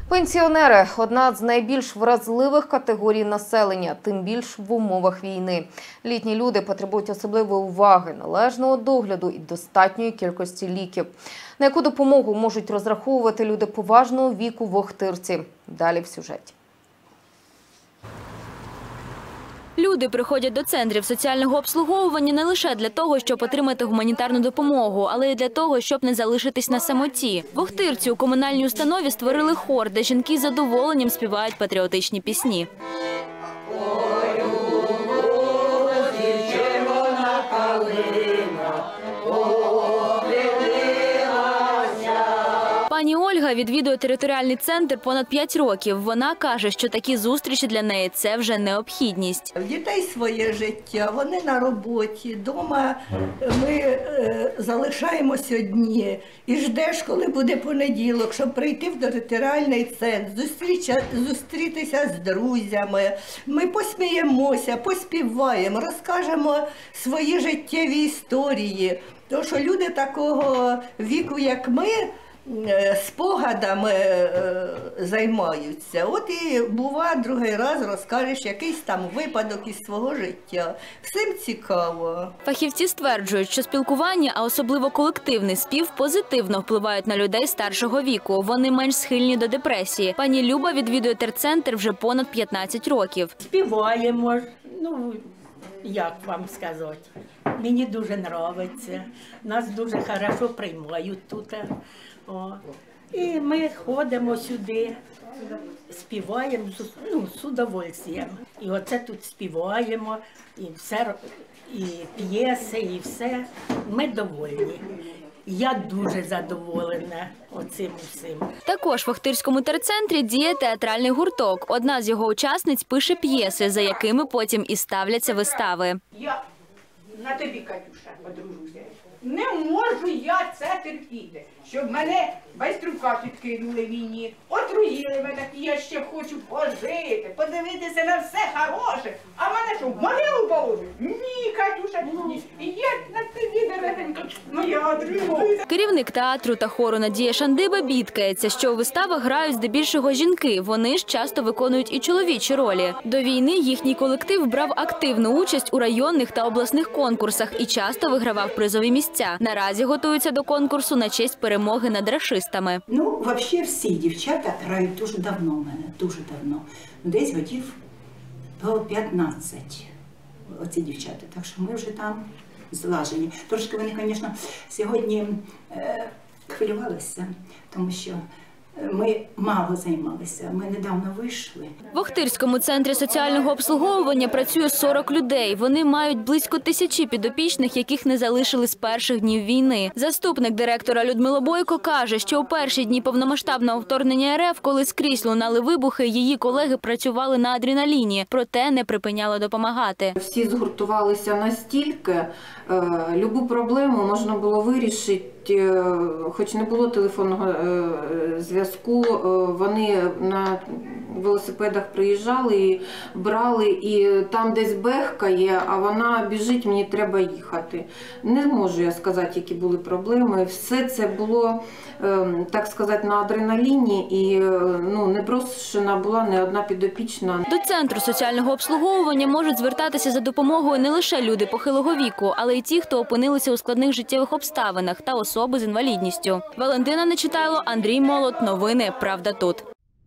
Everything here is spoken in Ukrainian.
Пенсіонери – одна з найбільш вразливих категорій населення, тим більш в умовах війни. Літні люди потребують особливої уваги, належного догляду і достатньої кількості ліків. На яку допомогу можуть розраховувати люди поважного віку в Охтирці? Далі в сюжеті. Люди приходять до центрів соціального обслуговування не лише для того, щоб отримати гуманітарну допомогу, але й для того, щоб не залишитись на самоті. В Охтирці у комунальній установі створили хор, де жінки з задоволенням співають патріотичні пісні. Пані Ольга відвідує територіальний центр понад 5 років. Вона каже, що такі зустрічі для неї – це вже необхідність. В дітей своє життя, вони на роботі, вдома ми залишаємось одні. І ждеш, коли буде понеділок, щоб прийти в територіальний центр, зустрітися з друзями. Ми посміємося, поспіваємо, розкажемо свої життєві історії. Тому що люди такого віку, як ми, спогадами займаються. От і бува, другий раз розкажеш якийсь там випадок із свого життя. Всім цікаво. Фахівці стверджують, що спілкування, а особливо колективний спів, позитивно впливають на людей старшого віку. Вони менш схильні до депресії. Пані Люба відвідує терцентр вже понад 15 років. Співаємо, як вам сказати. Мені дуже подобається. Нас дуже добре приймають тут. І ми ходимо сюди, співаємо з удовольствием. І оце тут співаємо, і все, і п'єси, і все. Ми довольні. Я дуже задоволена оцим усім. Також в Охтирському терцентрі діє театральний гурток. Одна з його учасниць пише п'єси, за якими потім і ставляться вистави. Я на тобі, Катюша, подружуся. Не можу я це терпіти, щоб мене байстрюка підкинули війні, отруїли мене, і я ще хочу пожити, подивитися на все хороше. А мене що, в могилу положить? Ні, Катюша, ні. І я на тобі, дорогенька, я отримую. Керівник театру та хору Надія Шандиба бідкається, що у виставах грають здебільшого жінки. Вони ж часто виконують і чоловічі ролі. До війни їхній колектив брав активну участь у районних та обласних конкурсах і часто вигравав призові місця. Наразі готуються до конкурсу на честь перемоги над рашистами. Взагалі всі дівчата грають дуже давно в мене, дуже давно. Десь годів по 15 оці дівчата, так що ми вже там злажені. Трошки вони, звісно, сьогодні хвилювалися, тому що ми мало займалися, ми недавно вийшли. В Охтирському центрі соціального обслуговування працює 40 людей. Вони мають близько 1000 підопічних, яких не залишили з перших днів війни. Заступник директора Людмила Бойко каже, що у перші дні повномасштабного вторгнення РФ, коли скрізь лунали вибухи, її колеги працювали на адреналіні, проте не припиняли допомагати. Всі згуртувалися настільки, любу проблему можна було вирішити, хоч не було телефонного зв'язку, вони на велосипедах приїжджали і брали, і там десь бехкає, а вона біжить, мені треба їхати. Не можу я сказати, які були проблеми. Все це було, так сказати, на адреналіні, і не прошена була не одна підопічна. До центру соціального обслуговування можуть звертатися за допомогою не лише люди похилого віку, але й ті, хто опинилися у складних життєвих обставинах та особи з інвалідністю. Валентина Нечитайло, Андрій Молот. Новини «Правда тут».